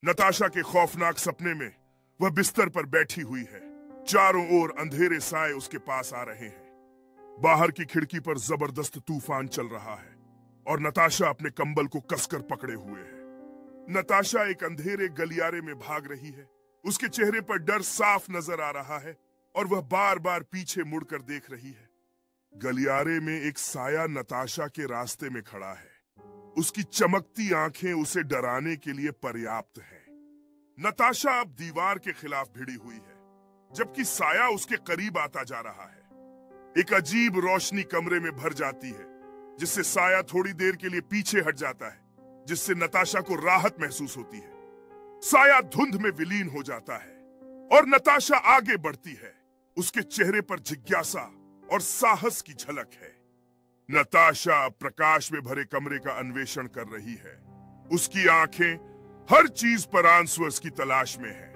नताशा के खौफनाक सपने में वह बिस्तर पर बैठी हुई है। चारों ओर अंधेरे साए उसके पास आ रहे हैं। बाहर की खिड़की पर जबरदस्त तूफान चल रहा है और नताशा अपने कंबल को कसकर पकड़े हुए है। नताशा एक अंधेरे गलियारे में भाग रही है। उसके चेहरे पर डर साफ नजर आ रहा है और वह बार बार पीछे मुड़कर देख रही है। गलियारे में एक साया नताशा के रास्ते में खड़ा है। उसकी चमकती आंखें उसे डराने के लिए पर्याप्त हैं। नताशा अब दीवार के खिलाफ भिड़ी हुई है, जबकि साया उसके करीब आता जा रहा है। एक अजीब रोशनी कमरे में भर जाती है, जिससे साया थोड़ी देर के लिए पीछे हट जाता है, जिससे नताशा को राहत महसूस होती है। साया धुंध में विलीन हो जाता है और नताशा आगे बढ़ती है। उसके चेहरे पर जिज्ञासा और साहस की झलक है। नताशा प्रकाश में भरे कमरे का अन्वेषण कर रही है। उसकी आंखें हर चीज पर आंसर्स की तलाश में है।